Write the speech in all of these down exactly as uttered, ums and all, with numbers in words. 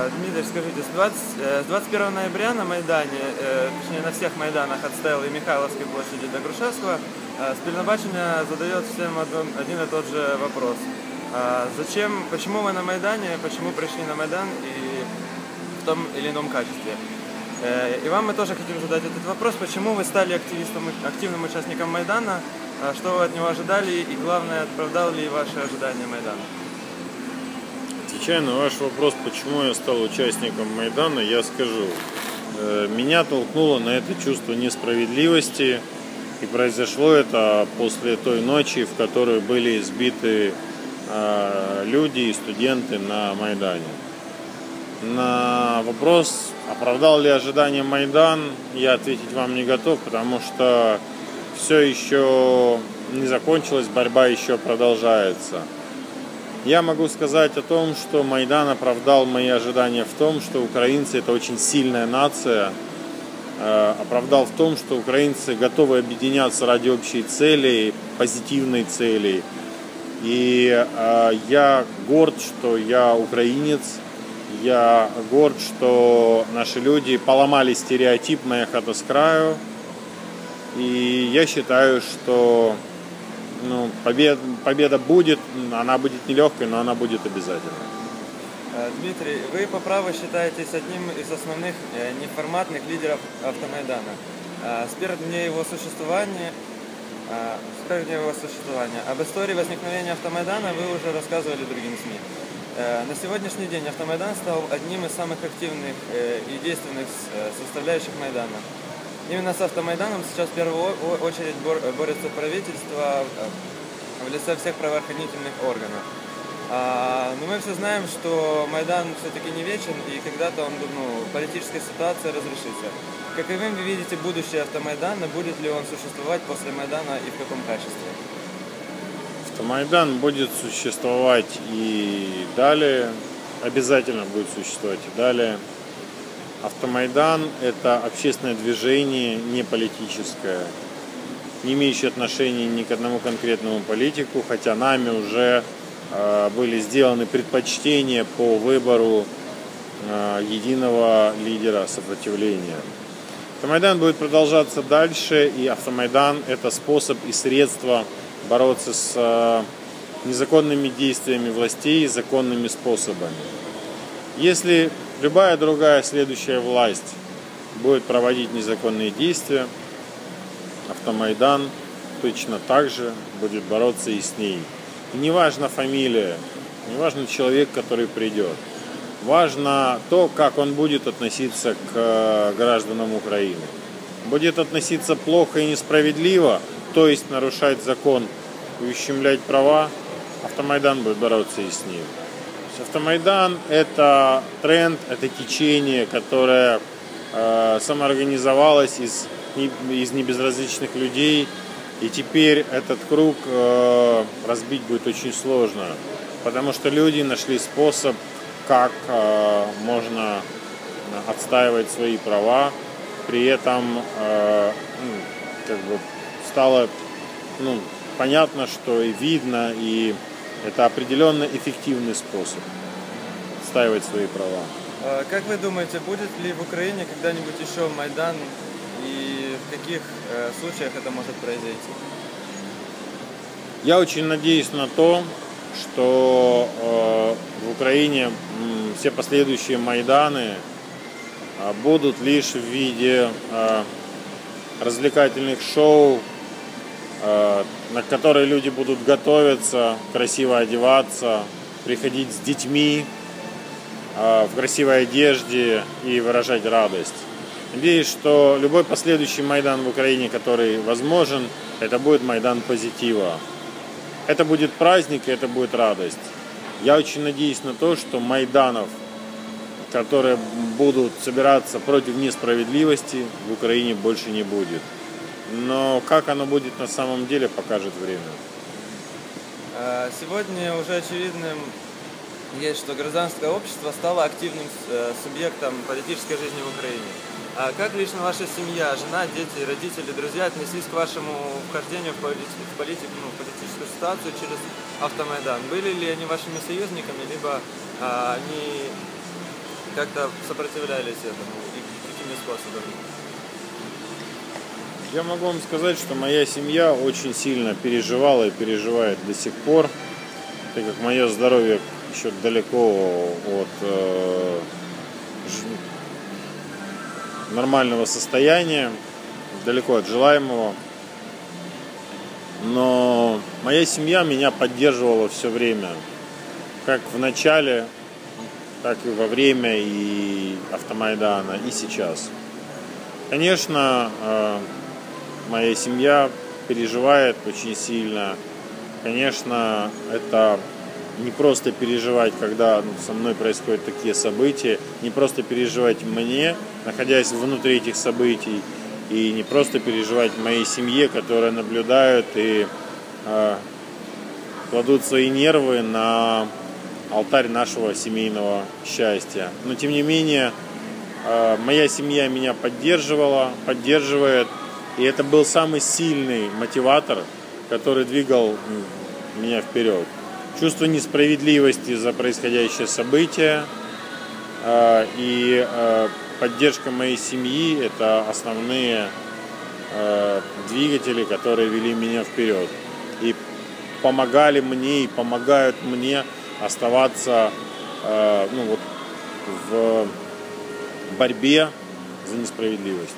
Дмитрий, скажите, с, двадцать, с двадцать первого ноября на Майдане, точнее на всех Майданах от Стелы и Михайловской площади до Грушевского, Спільнобачення задает всем один и тот же вопрос. Зачем, почему вы на Майдане, почему пришли на Майдан и в том или ином качестве? И вам мы тоже хотим задать этот вопрос, почему вы стали активистом, активным участником Майдана, что вы от него ожидали и, главное, оправдал ли ваши ожидания Майдана? Отвечая на ваш вопрос, почему я стал участником Майдана, я скажу. Меня толкнуло на это чувство несправедливости, и произошло это после той ночи, в которой были избиты люди и студенты на Майдане. На вопрос, оправдал ли ожидания Майдан, я ответить вам не готов, потому что все еще не закончилось, борьба еще продолжается. Я могу сказать о том, что Майдан оправдал мои ожидания в том, что украинцы это очень сильная нация, оправдал в том, что украинцы готовы объединяться ради общей цели, позитивной цели. И я горд, что я украинец. Я горд, что наши люди поломали стереотип «моя хата с краю». И я считаю, что ну, победа, победа будет, она будет нелегкой, но она будет обязательно. Дмитрий, вы по праву считаетесь одним из основных неформатных лидеров Автомайдана. С первых дней его существования, с первых дней его существования. Об истории возникновения Автомайдана вы уже рассказывали другим СМИ. На сегодняшний день Автомайдан стал одним из самых активных и действенных составляющих Майдана. Именно с Автомайданом сейчас в первую очередь борется правительство в лице всех правоохранительных органов. Но мы все знаем, что Майдан все-таки не вечен, и когда-то он, ну, политическая ситуация разрешится. Каковым вы видите будущее Автомайдана, будет ли он существовать после Майдана и в каком качестве? Автомайдан будет существовать и далее, обязательно будет существовать и далее. Автомайдан – это общественное движение, не политическое, не имеющее отношения ни к одному конкретному политику, хотя нами уже э, были сделаны предпочтения по выбору э, единого лидера сопротивления. Автомайдан будет продолжаться дальше, и Автомайдан – это способ и средство бороться с э, незаконными действиями властей законными способами. Если любая другая следующая власть будет проводить незаконные действия, Автомайдан точно так же будет бороться и с ней. И не важна фамилия, не важен человек, который придет. Важно то, как он будет относиться к гражданам Украины. Будет относиться плохо и несправедливо, то есть нарушать закон и ущемлять права, Автомайдан будет бороться и с ним. Автомайдан – это тренд, это течение, которое э, самоорганизовалось из, из небезразличных людей. И теперь этот круг э, разбить будет очень сложно, потому что люди нашли способ, как э, можно отстаивать свои права. При этом э, ну, как бы стало ну, понятно, что и видно, и это определенно эффективный способ отстаивать свои права. Как вы думаете, будет ли в Украине когда-нибудь еще Майдан и в каких э, случаях это может произойти? Я очень надеюсь на то, что э, в Украине э, все последующие Майданы э, будут лишь в виде э, развлекательных шоу, на которые люди будут готовиться, красиво одеваться, приходить с детьми в красивой одежде и выражать радость. Надеюсь, что любой последующий Майдан в Украине, который возможен, это будет Майдан позитива. Это будет праздник, и это будет радость. Я очень надеюсь на то, что Майданов, которые будут собираться против несправедливости, в Украине больше не будет. Но как оно будет на самом деле, покажет время. Сегодня уже очевидным есть, что гражданское общество стало активным субъектом политической жизни в Украине. А как лично ваша семья, жена, дети, родители, друзья отнеслись к вашему вхождению в, полит... в, политику, ну, в политическую ситуацию через Автомайдан? Были ли они вашими союзниками, либо а, они как-то сопротивлялись этому и какими способами? Я могу вам сказать, что моя семья очень сильно переживала и переживает до сих пор, так как мое здоровье еще далеко от э, ж... нормального состояния, далеко от желаемого. Но моя семья меня поддерживала все время, как в начале, так и во время и Автомайдана, и сейчас. Конечно, моя семья переживает очень сильно. Конечно, это не просто переживать, когда со мной происходят такие события, не просто переживать мне, находясь внутри этих событий, и не просто переживать моей семье, которая наблюдают и э, кладут свои нервы на алтарь нашего семейного счастья. Но тем не менее, э, моя семья меня поддерживала, поддерживает, и это был самый сильный мотиватор, который двигал меня вперед. Чувство несправедливости за происходящее событие э, и э, поддержка моей семьи – это основные э, двигатели, которые вели меня вперед и помогали мне и помогают мне оставаться э, ну, вот, в борьбе за несправедливость.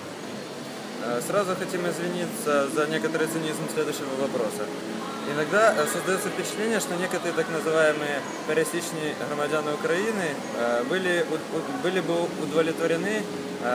Сразу хотим извиниться за некоторый цинизм следующего вопроса. Иногда создается впечатление, что некоторые так называемые пересечные громадяне Украины были, были бы удовлетворены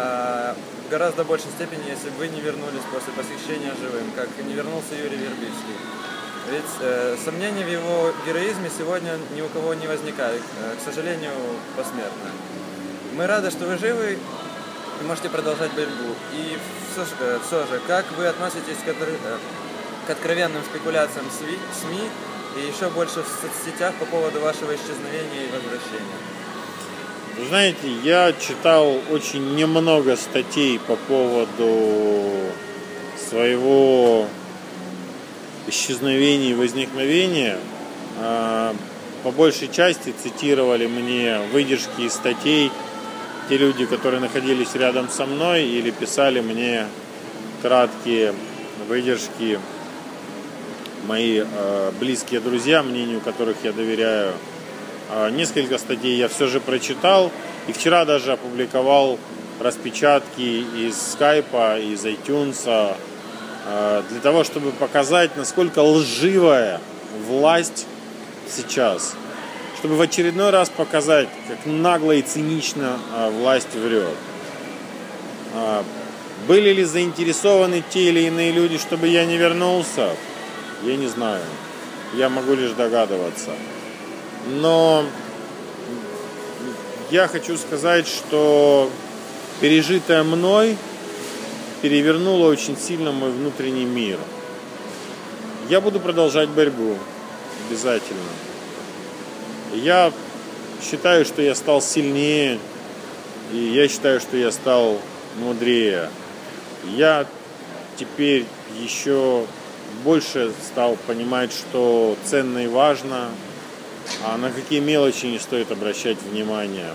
в гораздо большей степени, если бы вы не вернулись после посещения живым, как не вернулся Юрий Вербицкий. Ведь э, сомнений в его героизме сегодня ни у кого не возникает, э, к сожалению, посмертно. Мы рады, что вы живы и можете продолжать борьбу. И все же, э, все же как вы относитесь к, э, к откровенным спекуляциям СМИ и еще больше в соцсетях по поводу вашего исчезновения и возвращения? Вы знаете, я читал очень немного статей по поводу своего исчезновения и возникновения. По большей части цитировали мне выдержки из статей те люди, которые находились рядом со мной, или писали мне краткие выдержки мои близкие друзья, мнению которых я доверяю. Несколько статей я все же прочитал, и вчера даже опубликовал распечатки из скайпа, из iTunes, для того, чтобы показать, насколько лживая власть сейчас. Чтобы в очередной раз показать, как нагло и цинично власть врет. Были ли заинтересованы те или иные люди, чтобы я не вернулся? Я не знаю. Я могу лишь догадываться. Но я хочу сказать, что пережитое мной перевернуло очень сильно мой внутренний мир. Я буду продолжать борьбу. Обязательно. Я считаю, что я стал сильнее. И я считаю, что я стал мудрее. Я теперь еще больше стал понимать, что ценно и важно, а на какие мелочи не стоит обращать внимание.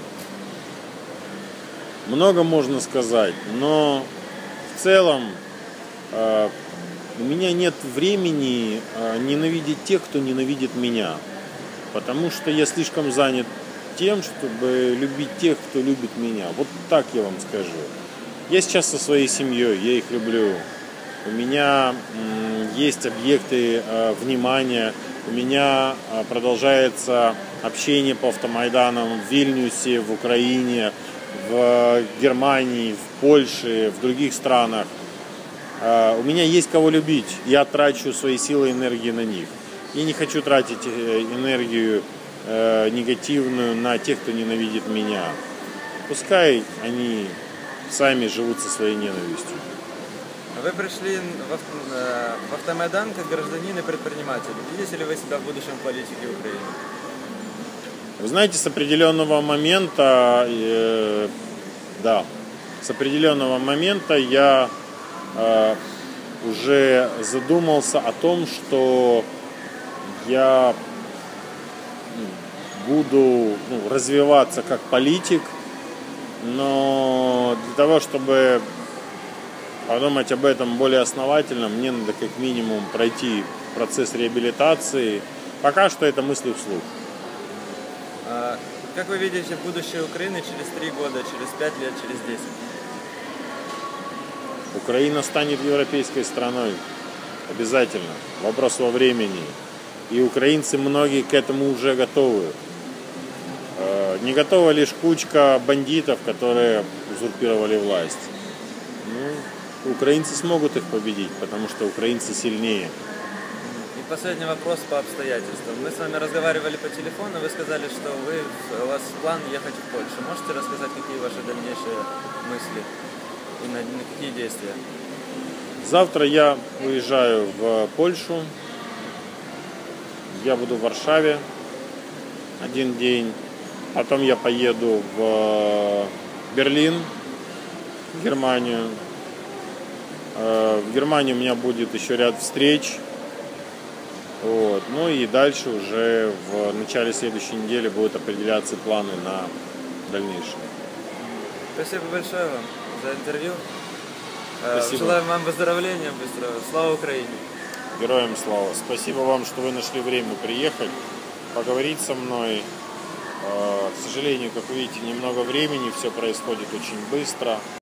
Много можно сказать, но в целом э, у меня нет времени э, ненавидеть тех, кто ненавидит меня. Потому что я слишком занят тем, чтобы любить тех, кто любит меня. Вот так я вам скажу. Я сейчас со своей семьей, я их люблю. У меня м, есть объекты э, внимания. У меня э, продолжается общение по автомайданам в Вильнюсе, в Украине, в Германии, в Польше, в других странах. Э, у меня есть кого любить. Я трачу свои силы и энергии на них. Я не хочу тратить энергию э, негативную на тех, кто ненавидит меня. Пускай они сами живут со своей ненавистью. Вы пришли в, авто, в Автомайдан как гражданин и предприниматель. Видите ли вы себя в будущем в политике Украины? Вы знаете, с определенного момента, э, да, с определенного момента я э, уже задумался о том, что я буду ну, развиваться как политик, Но для того, чтобы подумать об этом более основательно, мне надо как минимум пройти процесс реабилитации. Пока что это мысли вслух. А, Как вы видите будущее Украины через три года, через пять лет, через десять? Украина станет европейской страной. Обязательно. Вопрос во времени. И украинцы многие к этому уже готовы. Не готова лишь кучка бандитов, которые узурпировали власть. Ну, украинцы смогут их победить, потому что украинцы сильнее. И последний вопрос по обстоятельствам. Мы с вами разговаривали по телефону, вы сказали, что вы, у вас план ехать в Польшу. Можете рассказать, какие ваши дальнейшие мысли и на, на какие действия? Завтра я уезжаю в Польшу. Я буду в Варшаве один день. Потом я поеду в Берлин, в Германию. В Германии у меня будет еще ряд встреч. Вот. Ну и дальше уже в начале следующей недели будут определяться планы на дальнейшее. Спасибо большое вам за интервью. Спасибо. Желаем вам выздоровления быстрого. Слава Украине! Героям слава! Спасибо вам, что вы нашли время приехать, поговорить со мной. К сожалению, как вы видите, немного времени, все происходит очень быстро.